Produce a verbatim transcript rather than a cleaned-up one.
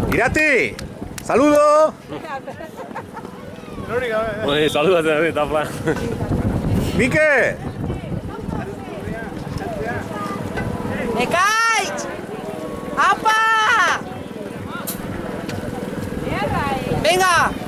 Irati, saludo. Oye, saludos a ti, Tafla. Mique. ¡Ekaich! ¡Apa! ¡Venga!